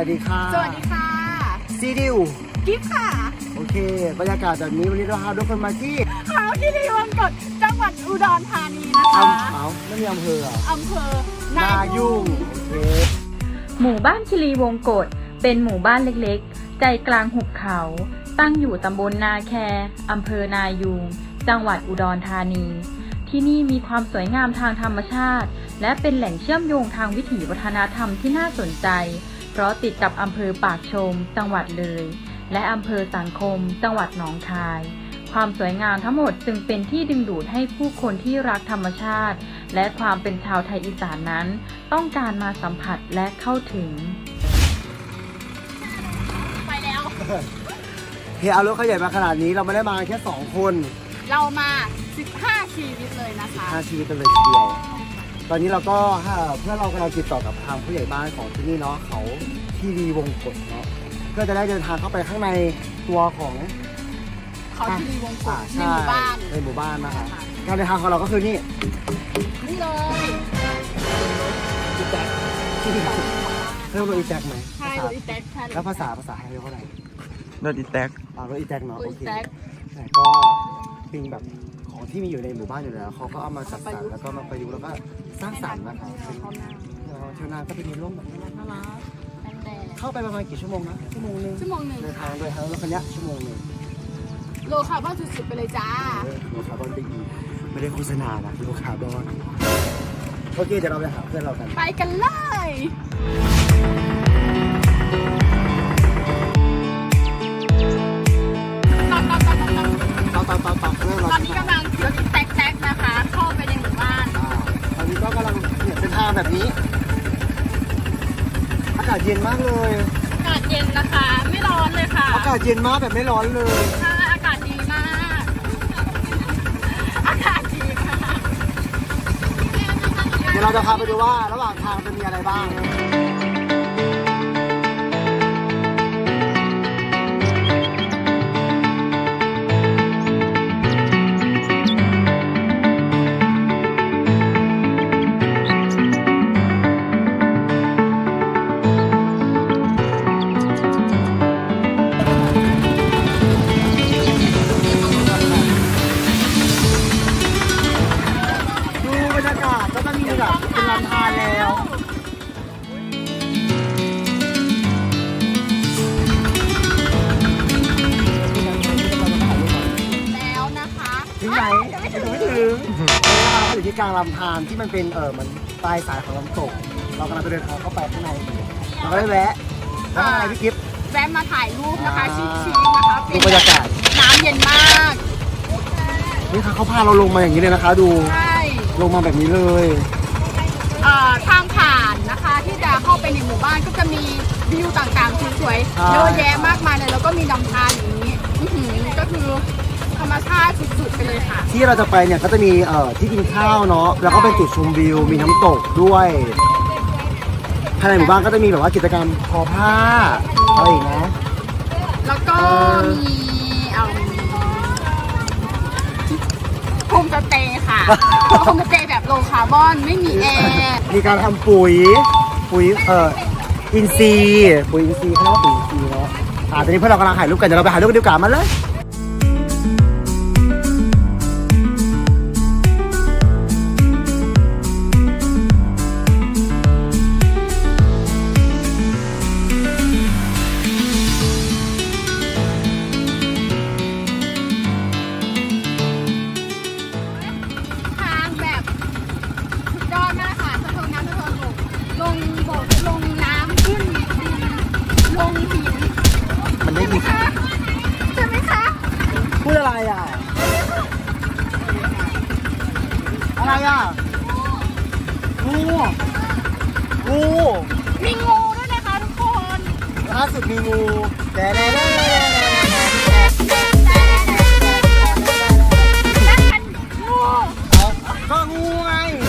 วัสดีค่ะสวัสดีค่ะซีดิวกิ๊ฟค่ะโอเคบรรยากาศแบบนี้วันนี้เราพาทุกคนมาที่เขาที่รีวงกฎจังหวัดอุดรธานีนะคะไม่มีอำเภออำเภอนายุ่งโอเคหมู่บ้านคีรีวงกฎเป็นหมู่บ้านเล็กๆใจกลางหุบเขาตั้งอยู่ตำบลนาแคอำเภอนายูงจังหวัดอุดรธานีที่นี่มีความสวยงามทางธรรมชาติและเป็นแหล่งเชื่อมโยงทางวิถีวัฒนธรรมที่น่าสนใจเพราะติดกับอำเภอปากชมจังหวัดเลยและอำเภอสังคมจังหวัดหนองคายความสวยงามทั้งหมดจึงเป็นที่ดึงดูดให้ผู้คนที่รักธรรมชาติและความเป็นชาวไทยอีสานนั้นต้องการมาสัมผัสและเข้าถึงไปแล้วเอารถเขาใหญ่มาขนาดนี้เราไม่ได้มาแค่2คนเรามา15ชีวิตเลยนะคะ 15ชีวิตกันเลยทีเดียวตอนนี้เราก็เพื่อเรากำลังติดต่อกับทางผู้ใหญ่บ้านของที่นี่เนาะเขาคีรีวงกฎเนาะเพื่อจะได้เดินทางเข้าไปข้างในตัวของเขาคีรีวงกฎในหมู่บ้านนะคะการเดินทางของเราก็คือนี่เลยอีแท็กเรียกว่าอีแท็กไหมใช่อีแท็กแล้วภาษาไทยเรียกว่าอะไรรถอีแท็กรถอีแท็กเนาะโอเคแต่ก็เป็นแบบของที่มีอยู่ในหมู่บ้านอยู่แล้วเขาก็เอามาจัดสรรแล้วก็มาประยุกต์แล้วก็สร้างสรรค์นะครับเที่ยวนาก็เป็นร่มแบบเข้าไปประมาณกี่ชั่วโมงนะชั่วโมงนึงเดินทางโดยทางรถคันนี้ชั่วโมงนึงโลคาร์บอนสุดๆไปเลยจ้าโลคาร์บอนไปอีกไม่ได้โฆษณานะโลคาร์บอนโอเคเดี๋ยวเราไปหาเพื่อนเรากันไปกันเลยตอนนี้กำลังรถแท็กนะคะเข้าไปในหมู่บ้านตอนนี้ก็กำลังเป็นทางแบบนี้อากาศเย็นมากเลยอากาศเย็นนะคะไม่ร้อนเลยค่ะอากาศเย็นมากแบบไม่ร้อนเลยใช่อากาศดีมากอากาศดีมากเดี๋ยวเราจะพาไปดูว่าระหว่างทางจะมีอะไรบ้างเป็นลำธารแล้วนะคะถึงไหนไม่ถึงเราอยู่ที่กลางลำธารที่มันเป็นมันปลายสายของลำตกเรากำลังไปเดินทางเข้าไปข้างในเราก็ได้แวะแล้วอะไรพี่กิฟต์แวะมาถ่ายรูปนะคะชิคๆนะคะดูบรรยากาศน้ำเย็นมากนี่ค่ะเขาพาเราลงมาอย่างนี้เลยนะคะดูลงมาแบบนี้เลยทางผ่านนะคะที่จะเข้าไปในหมู่บ้านก็จะมีวิวต่างๆสวยๆเยอะแยะมากมายเลยแล้วก็มีลำธารอย่างนี้ก็คือธรรมชาติสุดๆไปเลยค่ะที่เราจะไปเนี่ยก็จะมีที่กินข้าวเนาะแล้วก็เป็นจุดชมวิวมีน้ำตกด้วยภายในหมู่บ้านก็จะมีแบบว่ากิจกรรมทอผ้าอะไรอย่างเงี้ยแล้วก็มีโฮมสเตย์ค่ะโฮมสเตย์แบบโลคาร์บอนไม่มีแอร์มีการทำปุ๋ยอินทรีย์เขาเรียกว่าปุ๋ยอินทรีย์เนาะตอนนี้เพื่อนเรากำลังถ่ายรูปกันเดี๋ยวเราไปถ่ายรูปกันดีกว่ามาเลยพูดอะไรอ่ะอะไรอ่ะงูมีงูด้วยนะคะทุกคนล่าสุดมีงูแต่ก็งูไง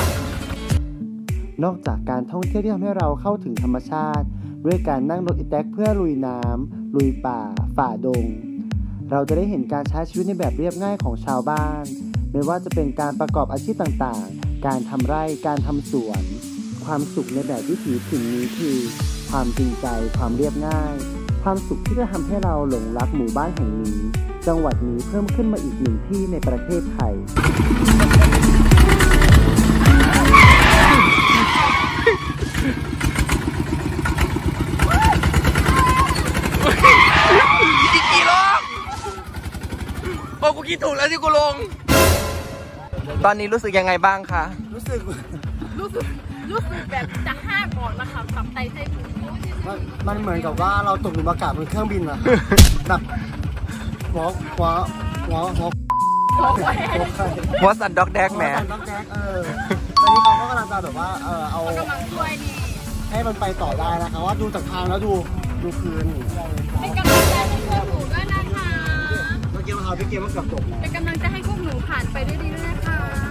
นอกจากการท่องเที่ยวที่ทำให้เราเข้าถึงธรรมชาติด้วยการนั่งรถอีแท็กเพื่อลุยน้ำลุยป่าฝ่าดงเราจะได้เห็นการใช้ชีวิตในแบบเรียบง่ายของชาวบ้านไม่ว่าจะเป็นการประกอบอาชีพต่างๆการทำไร่การทำสวนความสุขในแบบวิถีถิ่นนี้คือความจริงใจความเรียบง่ายความสุขที่จะทำให้เราหลงรักหมู่บ้านแห่งนี้จังหวัดนี้เพิ่มขึ้นมาอีกหนึ่งที่ในประเทศไทยกี่ลงโอ้กูคิดถูกแล้วที่กูลงตอนนี้รู้สึกยังไงบ้างคะรู้สึกแบบจะห้าก่อนนะคะสับไตไส้พุงมันเหมือนกับว่าเราตกหลุมอากาศบนเครื่องบินอะแบบหัวสันด็อกแดกแหมหัวสันด็อกแดกตอนนี้เขาก็กำลังจะแบบว่าเอากำลังช่วยนี่ให้มันไปต่อได้นะคะว่าดูจากทางแล้วดูคืนเป็นกำลังใจให้พวกหนูด้วยนะคะเมื่อกี้เราพี่เกมว่าเกือบจบเป็นกำลังใจให้พวกหนูผ่านไปได้ดีด้วยนะคะ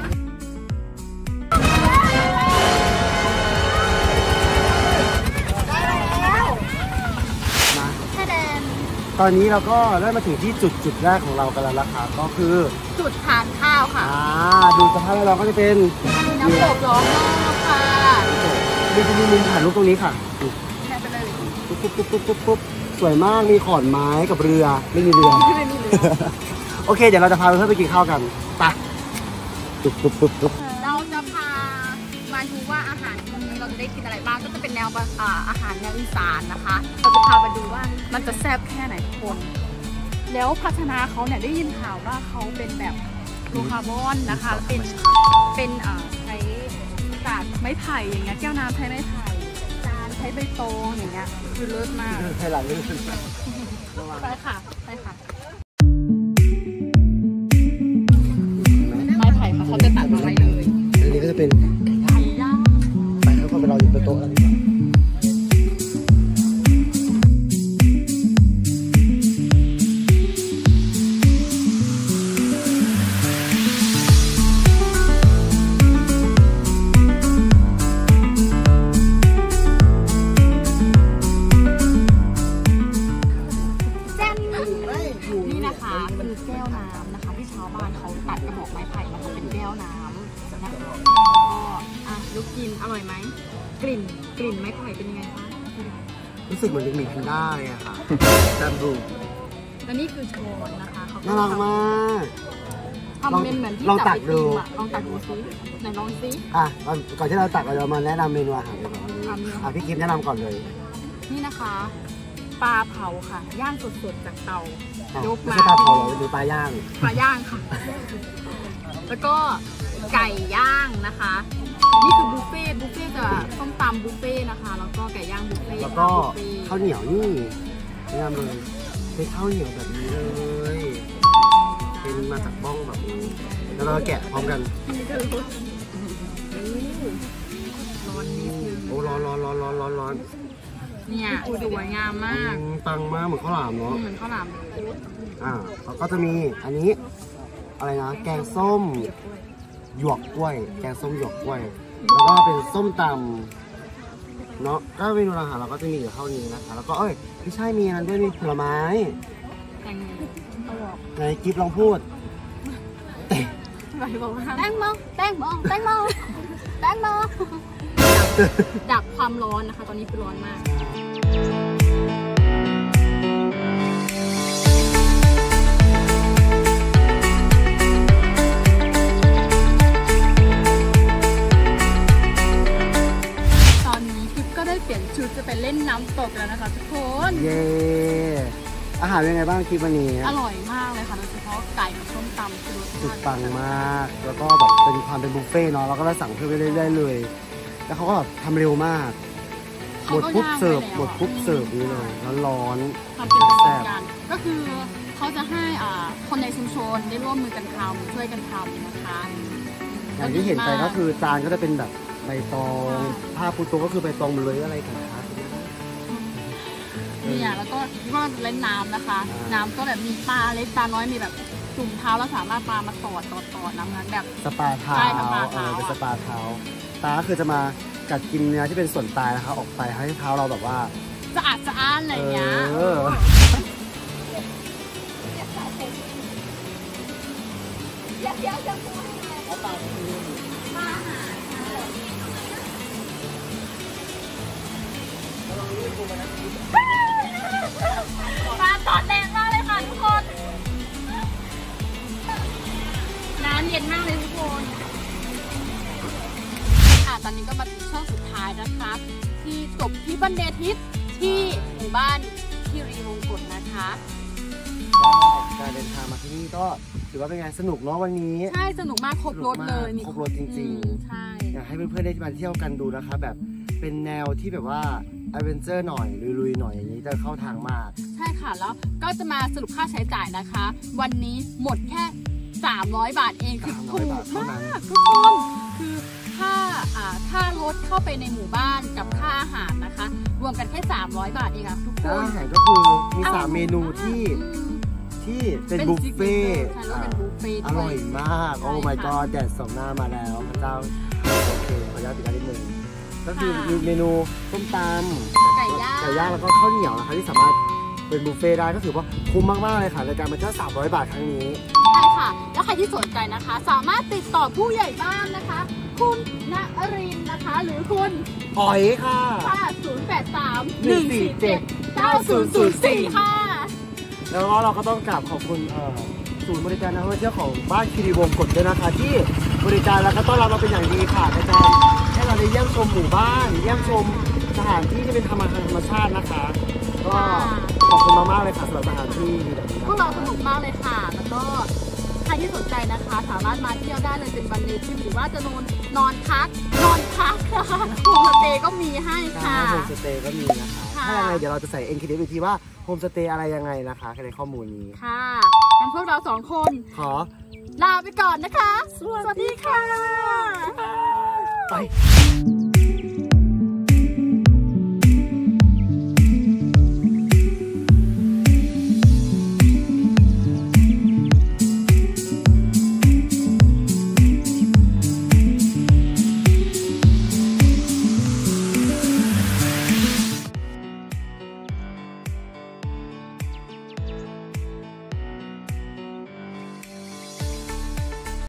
ตอนนี้เราก็ได้มาถึงที่จุดแรกของเรากันแล้วนะคะก็คือจุดทานข้าวค่ะดูสภาพแล้วเราก็จะเป็นน้ำตกร้อนมากค่ะมีมุมถ่ายรูปตรงนี้ค่ะแค่ไปเลยปุ๊บสวยมากมีขอนไม้กับเรือไม่มีเรือ โอเคเดี๋ยวเราจะพาเพื่อนไปกินข้าวกันไปปุ๊บเราจะพามาดูว่าอาหารวันนี้เราจะได้กินอะไรบ้างก็จะเป็นแนวอาหารแนวอีสานนะคะเราจะพาไปดูว่ามันจะแซ่บแค่ไหนทุกคนแล้วพัฒนาเขาเนี่ยได้ยินข่าวว่าเขาเป็นแบบโลคาร์บอนนะคะเป็นใช้กากไม้ไผ่อย่างเงี้ยแก้วน้ำใช้ไม้ไผ่จานใช้ใบตองอย่างเงี้ยคือเลิศมากให้หลังเลยไปค่ะไม้ไผ่ค่ะเขาจะตัดมาไว้เลยอันนี้ก็จะเป็นไก่ย่างไปให้คนไปรออยู่บนโต๊ะกันดีกว่านี่นะคะคือแก้วน้ำนะคะที่ชาวบ้านเขาตัดกระบอกไม้ไผ่มาทำเป็นแก้วน้ำนะคะก็ลูกกินอร่อยไหมกลิ่นไม้ไผ่เป็นยังไงคะรู้สึกเหมือนเด็กหมีแพนด้าเลยอะค่ะดันดูและนี่คือโชนนะคะเขาน่ารักมากทำเป็นเหมือนที่ลองจัตับกไอดูติมอะลองตักดูซิไหนลองซิก่อนที่เราตักเรามาแนะนำเมนูอาหารกันก่อนพี่กิฟต์แนะนำก่อนเลยนี่นะคะปลาเผาค่ะย่างสดๆจากเตา ยกไม่มาใช่ปลาเผาหรอหรือปลาย่างปลาย่างค่ะ แล้วก็ไก่ย่างนะคะ นี่คือบุฟเฟ่จะต้มตำบุฟเฟ่นะคะ แล้วก็ไก่ย่างบุฟเฟ่แล้วก็ข้าวเหนียวนี่แนะนำเลยเป็นข้าวเหนียวแบบนี้เลย เป็นมาจากบ้องแบบนี้แล้วเราแกะพร้อมกันร้อนนิดนึงโอ้ร้อนเนี่ยสวยงามมากปังมากเหมือนข้าวหลามเนาะเหมือนข้าวหลามเลยแล้วก็จะมีอันนี้อะไรนะแกงส้มหยวกกล้วยแกงส้มหยวกกล้วยแล้วก็เป็นส้มตำเนาะก็เมนูอาหารเราก็จะมีอยู่เท่านี้นะคะแล้วก็ไม่ใช่มีอันด้วยมีผลไม้แตงโมเอาบอกไหนกิฟลองพูดแตงโมดับความร้อนนะคะ ตอนนี้คือร้อนมาก ตอนนี้กิฟก็ได้เปลี่ยนชุดจะไปเล่นน้ำตกแล้วนะคะทุกคนเย้อาหารเป็นไงบ้างกิฟวันนี้อร่อยมากเลยค่ะโดยเฉพาะไก่กับส้มตำคือรสสุดชาติปังมากแล้วก็แบบเป็นความเป็นบุฟเฟ่ต์เนาะเราก็ได้สั่งเพิ่มไปเรื่อยๆเลยแล้วเขาก็แบบทำเร็วมากหมดปุ๊บเสิร์ฟนี่เลยร้อนทำเป็นกระบวนการก็คือเขาจะให้คนในชุมชนได้ร่วมมือกันทำช่วยกันทำนะคะอย่างที่เห็นไปก็คือจานก็จะเป็นแบบใบตองผ้าปูโต๊ะก็คือใบตองหมดเลยอะไรกันครับเนี่ยแล้วก็เล่นน้ำนะคะ น้ำก็แบบมีปลาเล็กปลาน้อยมีแบบจุ่มเท้าแล้วสามารถปลามาตอดน้ำนั้นแบบสปาเท้าใช่สปาเท้าเป็นสปาเท้าตาก็คือจะมากัดกินเนื้อที่เป็นส่วนตายนะคะออกไปให้เท้าเราแบบว่าสะอาดสะอ้านอะไรอย่างเงี้ยเมาตอนแรงมากเลยค่ะทุกคนน้ำเย็นมากเลยทุกคนค่ะตอนนี้ก็มาถึงช่วงสุดท้ายนะคะที่จบที่บันเดทิสที่หมู่บ้านคีรีวงกฏนะคะก็การเดินทางมาที่นี่ก็ถือว่าเป็นไงสนุกเนาะวันนี้ใช่สนุกมากครบรถเลยนี่ครบรถจริงๆใช่อยากให้เพื่อนๆได้มาเที่ยวกันดูนะคะแบบเป็นแนวที่แบบว่าแอดเวนเจอร์หน่อยลุยๆหน่อยอย่างนี้จะเข้าทางมากใช่ค่ะแล้วก็จะมาสรุปค่าใช้จ่ายนะคะ วันนี้หมดแค่300 บาทเองคือถูก 300 บาทเท่านั้มาน กทุกคนคือค่ารถเข้าไปในหมู่บ้านกับค่าอาหารนะคะ รวมกันแค่300 บาทเองค่ะทุกคแล้วนอาหารก็คือมี3เมนูที่เป็นบุฟเฟ่ต์ใช่แล้วเป็นบุฟเฟ่ต์อด้วร่อยมาก โอ้ my god แดดส่องหน้ามาแล้วพระเจ้าโอเคขออนุญาตปิดการนิดนึงก็คือมีเมนูส้มตำไก่ย่างแล้วก็ข้าวเหนียวนะคะที่สามารถเป็นบุฟเฟ่ต์ได้ก็ถือว่าคุ้มมากๆเลยค่ะในการมาเที่ยว300 บาทครั้งนี้ใช่ค่ะ แล้วใครที่สนใจนะคะ สามารถติดต่อผู้ใหญ่บ้านนะคะ คุณณรินทร์นะคะ หรือคุณอ๋อยค่ะ 083-147-9004 ค่ะแล้วก็เราก็ต้องกราบขอบคุณศูนย์บริการนักท่องเที่ยวของบ้านคีรีวงกฏด้วยนะคะที่บริการแล้วก็ต้อนรับเราเป็นอย่างดีค่ะในการให้เราได้เยี่ยมชมหมู่บ้านเยี่ยมชมสถานที่ที่เป็นธรรมชาตินะคะก็ขอบคุณมากๆเลยค่ะสำหรับสถานที่แบบนี้พวกเราสนุกมากเลยค่ะ แล้วก็ใครที่สนใจนะคะ สามารถมาเที่ยวได้เลยเป็นวันเดย์ทริปหรือว่าจะนอนพักค่ะโฮมสเตย์ก็มีให้ค่ะโฮมสเตย์ก็มีนะคะค่ะถ้ายังไงเดี๋ยวเราจะใส่เอ็นคิดอีกทีว่าโฮมสเตย์อะไรยังไงนะคะในข้อมูลนี้ค่ะงั้นพวกเรา2 คนขอลาไปก่อนนะคะ สวัสดีค่ะไป